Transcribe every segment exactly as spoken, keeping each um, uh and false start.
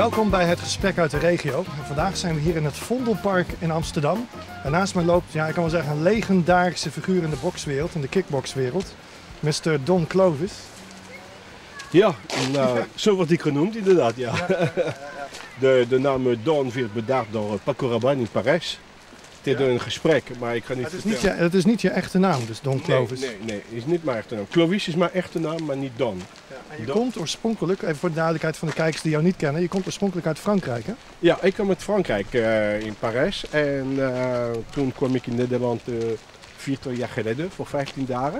Welkom bij het gesprek uit de regio. En vandaag zijn we hier in het Vondelpark in Amsterdam. En naast mij loopt, ja, ik kan wel zeggen, een legendarische figuur in de bokswereld, in de kickboxwereld. mister Don Clovis. Ja, nou, zo wordt ik genoemd inderdaad, ja. Ja, ja, ja, ja. De, de naam Don werd bedacht door Paco Rabanne in Parijs. Tijdens Ja. een gesprek, maar ik ga niet Het is, niet vertellen. je, het is niet je echte naam, dus Don Clovis. Nee, nee, nee, is niet mijn echte naam. Clovis is mijn echte naam, maar niet Don. Ja, en je Don. komt oorspronkelijk, even voor de duidelijkheid van de kijkers die jou niet kennen, je komt oorspronkelijk uit Frankrijk, hè? Ja, ik kwam uit Frankrijk, uh, in Parijs. En uh, toen kwam ik in Nederland uh, viertig jaar geleden, voor vijftien dagen.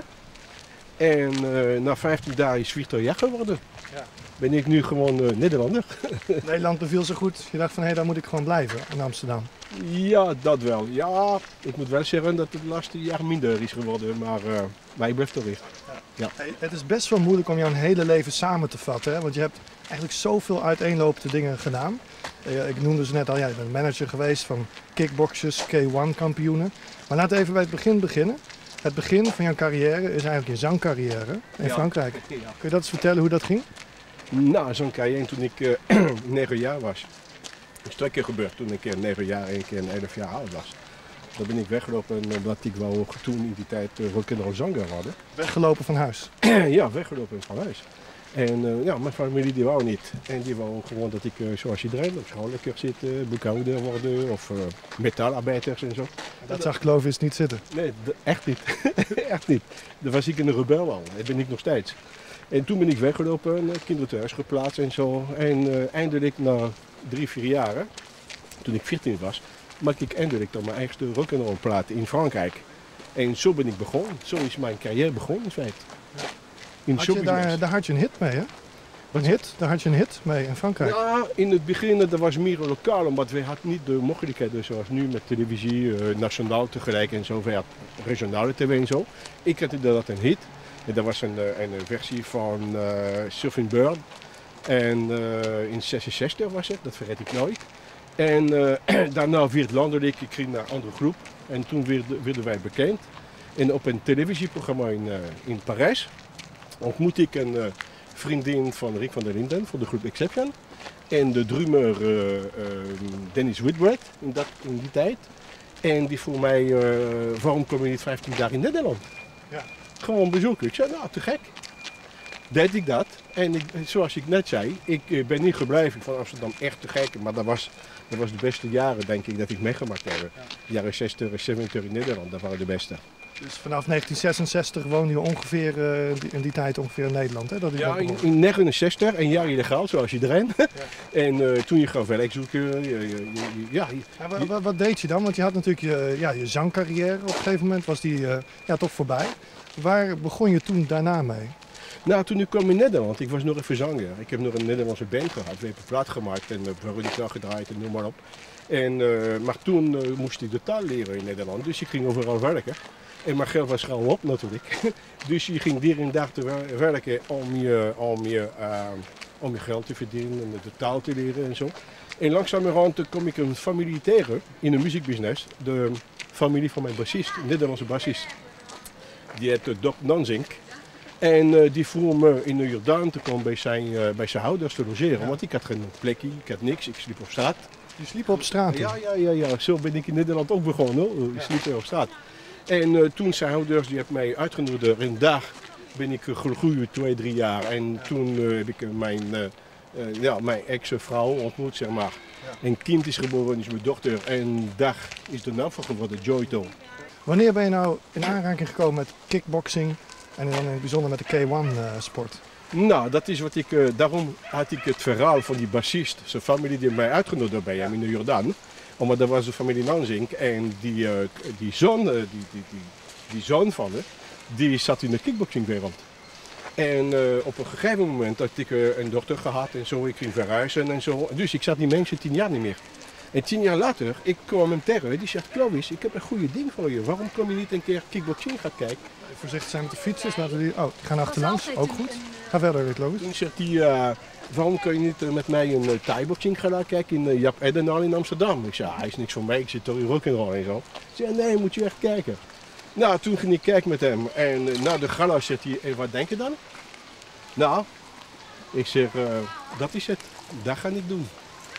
En uh, na vijftien dagen is viertig jaar geworden. Ja. Ben ik nu gewoon uh, Nederlander. Nederland beviel zo goed, je dacht van hé, daar moet ik gewoon blijven in Amsterdam. Ja, dat wel. Ja, ik moet wel zeggen dat het de laatste jaar minder is geworden, maar uh, wij blijven toch weer. Ja. Hey, het is best wel moeilijk om jouw hele leven samen te vatten, hè? Want je hebt eigenlijk zoveel uiteenlopende dingen gedaan. Eh, Ik noemde ze net al, ja, je bent manager geweest van kickboxers, K één kampioenen. Maar laten we even bij het begin beginnen. Het begin van jouw carrière is eigenlijk je zangcarrière in Ja. Frankrijk. Ja. Kun je dat eens vertellen hoe dat ging? Nou, zo'n carrière toen ik uh, negen jaar was. Dat is twee keer gebeurd toen ik uh, negen jaar en een keer elf jaar oud was. Dan ben ik weggelopen omdat ik wou toen in die tijd uh, rock'n'roll zanger worden. Weggelopen van huis. Ja, weggelopen van huis. En uh, ja, mijn familie die wou niet. En die wou gewoon dat ik uh, zoals iedereen op school lekker zit, uh, boekhouder worden of uh, metaalarbeiders en zo. Dat zag Clovis niet zitten. Nee, d- echt niet. Echt niet. Daar was ik een rebel al. Dat ben ik nog steeds. En toen ben ik weggelopen, kinderen thuis geplaatst en zo. En uh, eindelijk na drie, vier jaren, toen ik veertien was, maakte ik eindelijk dan mijn eigen rock'n'roll plaat in Frankrijk. En zo ben ik begonnen. Zo is mijn carrière begonnen in feite. In Had je daar, daar had je een hit mee, hè? Een hit, daar had je een hit mee in Frankrijk. Ja, in het begin dat was meer lokaal, omdat we hadden niet de mogelijkheden zoals nu met televisie, uh, nationaal tegelijk en zo, ja, regionale tv en zo. Ik had inderdaad een hit. En dat was een, een versie van uh, Surfing Bird. En uh, in zesenzestig was het, dat vergeet ik nooit. En uh, daarna werd landelijk, ik ging naar een andere groep. En toen werden, werden wij bekend. En op een televisieprogramma in, uh, in Parijs ontmoette ik een uh, vriendin van Rick van der Linden, van de groep Exception. En de drummer uh, uh, Dennis Whitbread in, dat, in die tijd. En die vroeg mij, uh, waarom kom je niet vijftien dagen in Nederland? Ja. Gewoon bezoeken. Ik zei, nou, te gek. Deed ik dat. En ik, zoals ik net zei, ik ben niet gebleven van Amsterdam echt te gek. Maar dat was, dat was de beste jaren, denk ik, dat ik meegemaakt heb. Ja. De jaren zestig en zeventig in Nederland, dat waren de beste. Dus vanaf negentien zesenzestig woonde je ongeveer uh, in die tijd ongeveer in Nederland, hè? Dat is Ja, ook in, begonnen. in negenenzestig, een jaar illegaal, zoals iedereen. Ja. En uh, toen je gaf werk zoeken. Je, je, je, ja, je- Ja, wa- wa- wat deed je dan? Want je had natuurlijk je, ja, je zangcarrière. Op een gegeven moment was die uh, ja, toch voorbij. Waar begon je toen daarna mee? Nou, toen ik kwam in Nederland, ik was nog even zanger. Ik heb nog een Nederlandse band gehad. We hebben plaat gemaakt en uh, Veronica gedraaid en noem maar op. En, uh, maar toen uh, moest ik de taal leren in Nederland, dus ik ging overal werken. En mijn geld was gauw op natuurlijk. Dus je ging hier en daar te wer- werken om je, om, je, uh, om je geld te verdienen en de taal te leren en zo. En langzamerhand kom ik een familie tegen in de muziekbusiness. De familie van mijn bassist, een Nederlandse bassist. Die heet uh, Doc Nanzink. En uh, die vroeg me in de Jordaan te komen bij zijn, uh, bij zijn ouders te logeren. Ja. Want ik had geen plekje, ik had niks, ik sliep op straat. Je sliep op straat. Ja, ja, ja, ja, zo ben ik in Nederland ook begonnen. Hoor. Ik sliep op straat. En uh, toen zijn ouders, die hebben mij uitgenodigd. En daar ben ik uh, gegroeid, twee, drie jaar. En toen uh, heb ik uh, mijn, uh, uh, ja, mijn ex-vrouw ontmoet, zeg maar. Ja. Een kind is geboren, is mijn dochter. En daar is de naam van geworden, Joyto. Wanneer ben je nou in aanraking gekomen met kickboxing en dan in het bijzonder met de K één uh, sport? Nou, dat is wat ik, uh, daarom had ik het verhaal van die bassist, zijn familie die mij uitgenodigd bij hem in de Jordaan. Omdat dat was de familie Nanzink en die, uh, die, zoon, uh, die, die, die, die zoon van hem, die zat in de kickboxingwereld. En uh, op een gegeven moment had ik uh, een dochter gehad en zo, ik ging verhuizen en zo. Dus ik zat die mensen tien jaar niet meer. En tien jaar later, ik kwam hem tegen, die zegt, Clovis, ik heb een goede ding voor je. Waarom kom je niet een keer kickboxing gaan kijken? Voorzichtig zijn met de fietsers, laten we die... Oh, die gaan achterlangs, ook goed. Ga verder, Clovis. Toen zegt hij, uh, waarom kun je niet uh, met mij een uh, thai-boxing gaan kijken in uh, Jap Edenal in Amsterdam? Ik zei, ah, hij is niks voor mij, ik zit toch in rock'n'roll en zo. Hij zei, nee, moet je echt kijken. Nou, toen ging ik kijken met hem en uh, na de gala zegt hij, hey, wat denk je dan? Nou, ik zeg, uh, dat is het, dat ga ik doen.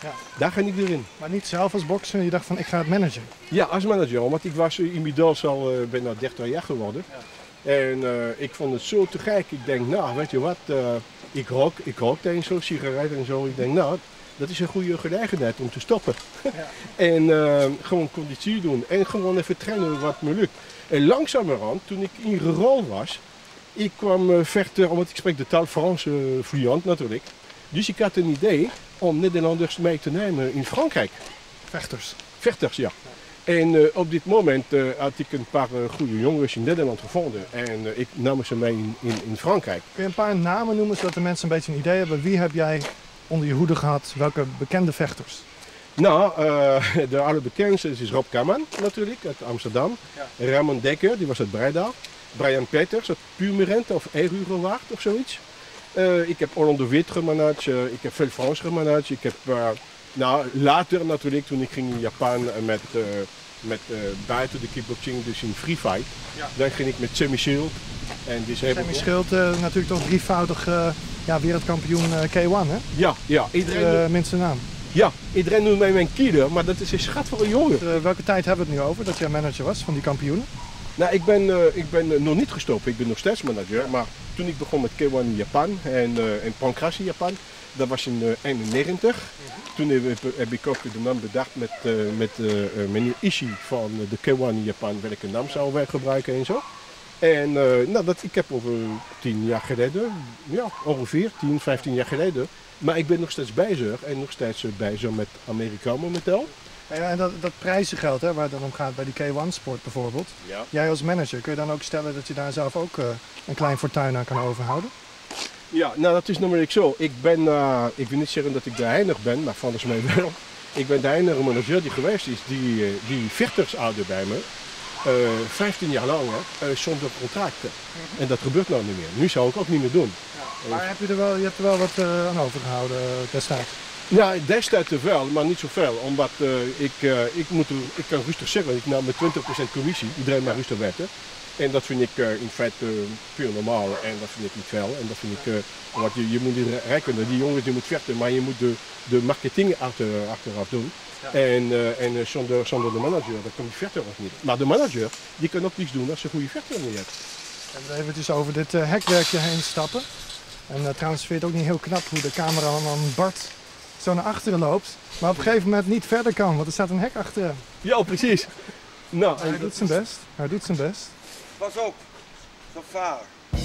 Ja. Daar ga ik erin. Maar niet zelf als bokser, je dacht van ik ga het managen. Ja, als manager, want ik was uh, inmiddels al uh, bijna dertig jaar geworden. Ja. En uh, ik vond het zo te gek. Ik denk, nou weet je wat, uh, ik rook, ik rookte eens zo, sigaret en zo. Ik denk, nou, dat is een goede gelegenheid om te stoppen. Ja. en uh, gewoon conditie doen en gewoon even trainen wat me lukt. En langzamerhand, toen ik in Gerol was, ik kwam uh, vechten, omdat ik spreek de taal Frans uh, vloeiend natuurlijk. Dus ik had een idee om Nederlanders mee te nemen in Frankrijk. Vechters? Vechters, ja. En uh, op dit moment uh, had ik een paar uh, goede jongens in Nederland gevonden. En uh, ik nam ze mee in, in, in Frankrijk. Kun je een paar namen noemen, zodat de mensen een beetje een idee hebben? Wie heb jij onder je hoede gehad? Welke bekende vechters? Nou, uh, de allerbekendste is Rob Kaman natuurlijk, uit Amsterdam. Ja. Ramon Dekker, die was uit Breda. Brian Peters uit Purmerend of Erugerwaard of zoiets. Uh, ik heb Orlando Wit gemanaged, uh, ik heb veel Frans gemanaged. Ik heb, uh, nou, later natuurlijk, toen ik ging in Japan met, uh, met uh, buiten de kickboxing, dus in free fight. Ja. Dan ging ik met Sammy Schild. En die Sammy Schild, uh, natuurlijk toch drievoudig uh, ja, wereldkampioen uh, K één, hè? Ja, ja. Iedereen... Uh, minste naam. Ja, iedereen noemt mij mijn killer, maar dat is een schat voor een jongen. Uh, welke tijd hebben we het nu over, dat jij manager was van die kampioenen? Nou, ik ben, uh, ik ben uh, nog niet gestopt, ik ben nog steeds manager, maar toen ik begon met K één in Japan en, uh, en Pancrase in Japan, dat was in uh, eenennegentig. Toen heb, heb ik ook de naam bedacht met, uh, met uh, meneer Ishii van de K één in Japan, welke naam zou wij gebruiken en zo. En uh, nou, dat, ik heb over tien jaar geleden, ja, ongeveer tien, vijftien jaar geleden, maar ik ben nog steeds bezig en nog steeds bezig met Amerika momenteel. Ja, en dat, dat prijzengeld, hè, waar het dan om gaat bij die K één sport bijvoorbeeld. Ja. Jij als manager, kun je dan ook stellen dat je daar zelf ook uh, een klein fortuin aan kan overhouden? Ja, nou dat is namelijk zo. Ik ben, uh, ik wil niet zeggen dat ik de enige ben, maar volgens mij wel. Ik ben de enige manager die geweest is die, uh, die vechters houden bij me. Uh, vijftien jaar lang hè, uh, zonder contracten. Mm-hmm. En dat gebeurt nou niet meer. Nu zou ik ook niet meer doen. Ja, maar uh, heb je, er wel, je hebt er wel wat uh, aan overgehouden uh, destijds? Ja, destijds wel, maar niet zoveel. Omdat uh, ik, uh, ik, moet, ik kan rustig zeggen, ik nam met twintig procent commissie, iedereen maar rustig werken. En dat vind ik uh, in feite uh, puur normaal en dat vind ik niet veel. En dat vind ik, uh, want je, je moet niet rekenen, die jongens die moeten vechten, maar je moet de, de marketing achter, achteraf doen. Ja. En, uh, en uh, zonder, zonder de manager, dat kan die vechter ook niet. Maar de manager, die kan ook niets doen als ze een goede vechter niet hebt. En even dus over dit uh, hekwerkje heen stappen. En uh, trouwens vind je het ook niet heel knap hoe de cameraman Bart zo naar achteren loopt, maar op een gegeven moment niet verder kan, want er staat een hek achter hem. Ja, precies. Nou, hij doet zijn best. Hij doet zijn best. Pas op, gevaar.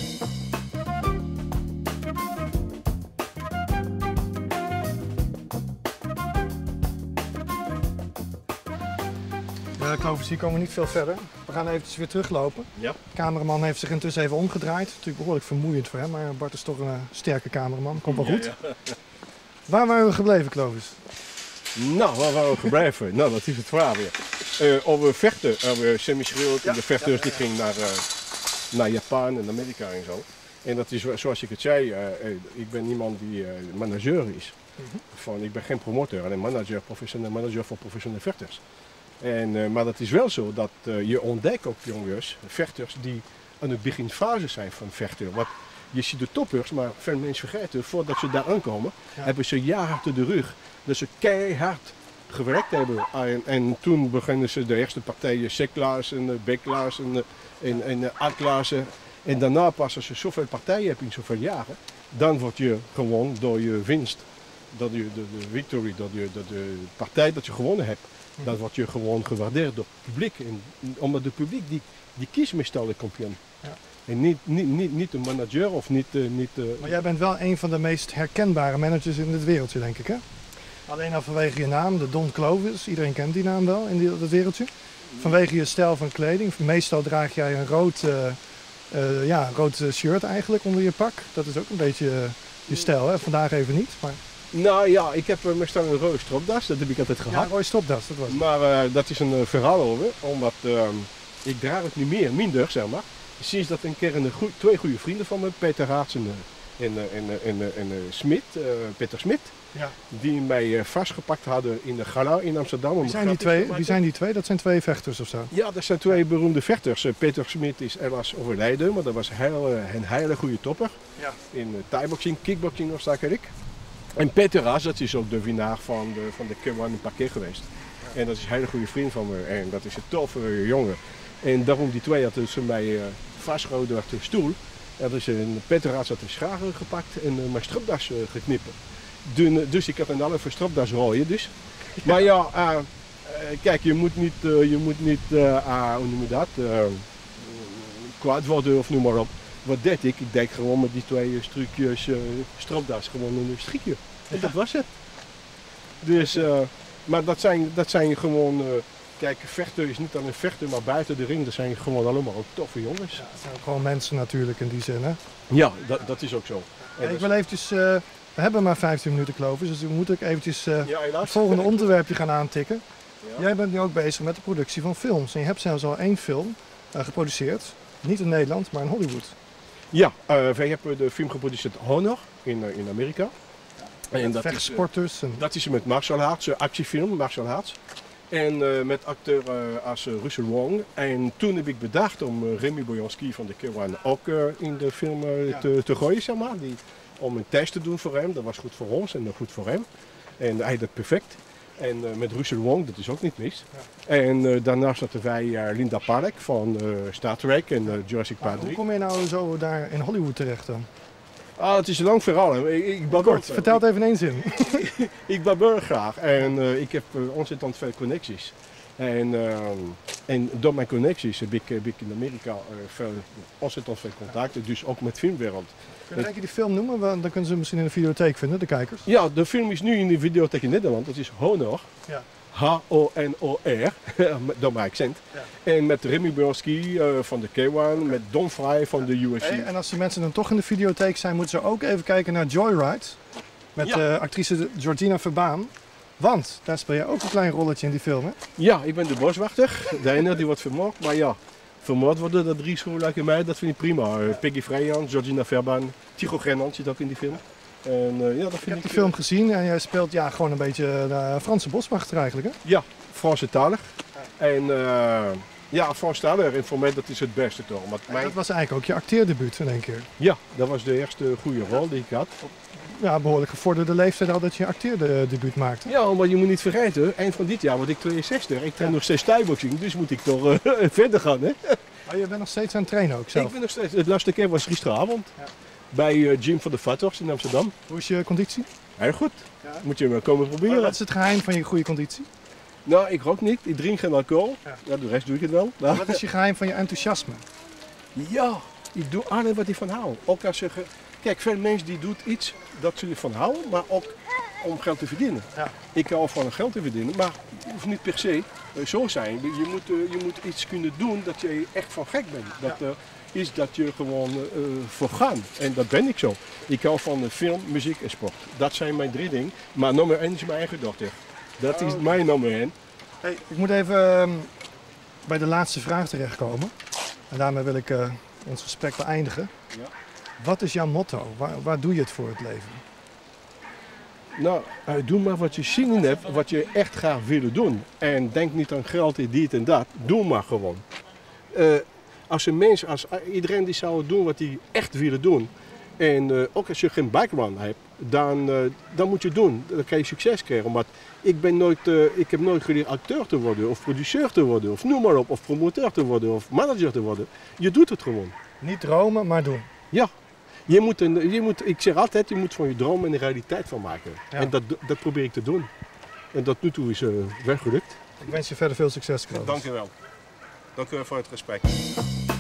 Ja, Clovis, hier komen we niet veel verder. We gaan eventjes weer teruglopen. Ja. De cameraman heeft zich intussen even omgedraaid. Natuurlijk behoorlijk vermoeiend voor hem, maar Bart is toch een uh, sterke cameraman. Komt wel goed. Ja, ja. Waar waren we gebleven, Clovis? Nou, waar waren we gebleven? Nou, dat is het verhaal weer. Uh, over vechten, over Sammy Schild en de vechters ja, ja, ja. die gingen naar, uh, naar Japan en Amerika en zo. En dat is zoals ik het zei, uh, ik ben iemand die uh, manager is. Mm-hmm. Van, ik ben geen promotor, alleen manager, professioneel manager voor professionele vechters. En, uh, maar dat is wel zo dat uh, je ontdekt ook jongens, vechters die aan de beginfase zijn van vechten. Wat, je ziet de toppers, maar veel mensen vergeten, voordat ze daar aankomen, ja. hebben ze jaren achter de rug. Dat ze keihard gewerkt hebben. En, en toen beginnen ze de eerste partijen C-klasse en B-klasse en, en, en A-klasse. En daarna pas als je zoveel partijen hebt in zoveel jaren, dan word je gewoon door je winst, dat je de, de victory, dat je de, de partij dat je gewonnen hebt, dan word je gewoon gewaardeerd door het publiek. En, omdat het publiek die, die kiest meestal de kampioen. Ja. En niet, niet, niet, niet een manager of niet... Uh, niet uh, maar jij bent wel een van de meest herkenbare managers in het wereldje, denk ik, hè? Alleen al vanwege je naam, de Don Clovis. Iedereen kent die naam wel in die, dat wereldje. Vanwege je stijl van kleding. Meestal draag jij een rood, uh, uh, ja, rood shirt eigenlijk onder je pak. Dat is ook een beetje uh, je stijl, hè? Vandaag even niet. Maar... Nou ja, ik heb uh, meestal een rode stropdas. Dat heb ik altijd gehad. Ja, een rode stropdas, dat was het. Maar uh, dat is een uh, verhaal over. Omdat uh, ik draag het niet meer, minder zeg maar. Sinds dat een keer een goe twee goede vrienden van me, Peter Haarts en, en, en, en, en Smit, uh, Peter Smit, ja. die mij uh, vastgepakt hadden in de Gala in Amsterdam. Wie zijn, die twee? Wie zijn die twee? Dat zijn twee vechters of zo? Ja, dat zijn twee beroemde vechters. Uh, Peter Smit is helaas overleden, maar dat was heel, uh, een hele goede topper. Ja. In uh, thai-boxing, kickboxing of zaken. En Peter Ras, dat is ook de winnaar van de, van de K één een paar keer geweest. En dat is een hele goede vriend van me en dat is een toffe jongen. En daarom die twee hadden ze mij uh, vastgehouden achter de stoel. En dus een Peter Ras had een schaar gepakt en uh, mijn stropdas uh, geknippen. Dun, dus ik had een halve stropdas rooien dus. Ja. Maar ja, uh, uh, kijk, je moet niet, uh, je moet niet uh, uh, hoe noem je dat, uh, kwaad worden of noem maar op. Wat deed ik? Ik deed gewoon met die twee stukjes uh, stropdas gewoon een strikje. En ja. Dat was het. Dus, uh, maar dat zijn, dat zijn gewoon, uh, kijk, vechten is niet alleen vechten, maar buiten de ring, dat zijn gewoon allemaal ook toffe jongens. Ja, het zijn ook gewoon mensen natuurlijk in die zin, hè? Ja, dat, dat is ook zo. Ja, ik wil eventjes, uh, we hebben maar vijftien minuten Clovis, dus we moeten ook eventjes uh, ja, het volgende onderwerpje gaan aantikken. Ja. Jij bent nu ook bezig met de productie van films en je hebt zelfs al één film uh, geproduceerd. Niet in Nederland, maar in Hollywood. Ja, uh, wij hebben de film geproduceerd Honor in, uh, in Amerika. Ja, en dat vechtsporters. Is, uh, en... dat is met martial arts, uh, actiefilm, martial arts. En uh, met acteur uh, als uh, Russell Wong. En toen heb ik bedacht om uh, Remy Bojanski van de K één ook uh, in de film uh, ja. te, te gooien, zeg maar. Die, om een test te doen voor hem. Dat was goed voor ons en goed voor hem. En hij deed het perfect. En uh, met Russell Wong, dat is ook niet mis. Ja. En uh, daarnaast hadden wij uh, Linda Park van uh, Star Trek en uh, Jurassic Park drie. Hoe kom je nou zo daar in Hollywood terecht dan? Ah, het is een lang verhaal. Ik, ik Kort, vertel het even in één zin. Ik babbel graag en uh, ik heb uh, ontzettend veel connecties. En, uh, en door mijn connecties heb ik, heb ik in Amerika uh, veel, ontzettend veel contacten, dus ook met de filmwereld. Kun je die film noemen? Want dan kunnen ze misschien in de videotheek vinden, de kijkers. Ja, de film is nu in de videotheek in Nederland. Dat is Honor. Ja. H O N O R, door mijn accent. Ja. En met Remy Bojanski uh, van de K één, met Don Frye van de U F C. Hey, en als die mensen dan toch in de videotheek zijn, moeten ze ook even kijken naar Joyride. Met ja. uh, actrice Georgina Verbaan. Want daar speel je ook een klein rolletje in die film, hè? Ja, ik ben de boswachter. De ene die wordt vermoord, maar ja. Vermoord worden, dat drie schoollijke mij, dat vind ik prima. Uh, Peggy Vrijan, Georgina Verbaan, Tycho Grennan zit ook in die film. En, uh, ja, dat vind ik heb ik, die film gezien en jij speelt ja, gewoon een beetje uh, Franse boswachter eigenlijk, hè? Ja, Franse talig. Ja. En uh, ja, Frans talig, en voor mij dat is het beste toch. Mijn... Dat was eigenlijk ook je acteerdebuut in één keer. Ja, dat was de eerste goede rol die ik had. Ja, behoorlijk gevorderde leeftijd al dat je acteerdebuut maakte. Ja, maar je moet niet vergeten, eind van dit jaar word ik tweeënzestig. Ik train ja. nog steeds thaiboxing, dus moet ik toch uh, verder gaan, hè? Maar je bent nog steeds aan het trainen ook zelf? Ik ben nog steeds, het laatste keer was gisteravond. Ja. Bij uh, Gym van de Vatters in Amsterdam. Hoe is je conditie? Heel goed. Ja. Moet je maar komen proberen. Maar wat is het geheim van je goede conditie? Nou, ik rook niet. Ik drink geen alcohol. Ja. Ja, de rest doe ik het wel. Nou. Wat is je geheim van je enthousiasme? Ja, ik doe alleen wat ik van hou. Ook als je... Kijk, veel mensen die doen iets dat ze ervan houden, maar ook om geld te verdienen. Ja. Ik hou van geld te verdienen, maar het hoeft niet per se uh, zo zijn. Je moet, uh, je moet iets kunnen doen dat je echt van gek bent. Dat, ja. uh, is dat je gewoon uh, voor gaan. En dat ben ik zo. Ik hou van film, muziek en sport. Dat zijn mijn drie dingen. Maar nummer één is mijn eigen dochter. Dat oh, is mijn nummer één. Hey, ik moet even uh, bij de laatste vraag terechtkomen. En daarmee wil ik uh, ons gesprek beëindigen. Ja. Wat is jouw motto? Waar, waar doe je het voor het leven? Nou, uh, doe maar wat je zin in hebt, wat je echt graag willen doen. En denk niet aan geld, dit en dat. Doe maar gewoon. Uh, als een mens, als iedereen die zou doen wat hij echt willen doen. En uh, ook als je geen background hebt, dan, uh, dan moet je doen. Dan kan je succes krijgen. Maar ik, ben nooit, uh, ik heb nooit geleerd acteur te worden, of produceur te worden, of noem maar op, of promoteur te worden, of manager te worden. Je doet het gewoon. Niet dromen, maar doen. Ja. Je moet een, je moet, ik zeg altijd, je moet van je droom een realiteit van maken. Ja. En dat, dat probeer ik te doen. En tot nu toe is uh, wel gelukt. Ik wens je verder veel succes, Clovis. Dank je wel. Dank u wel voor het gesprek.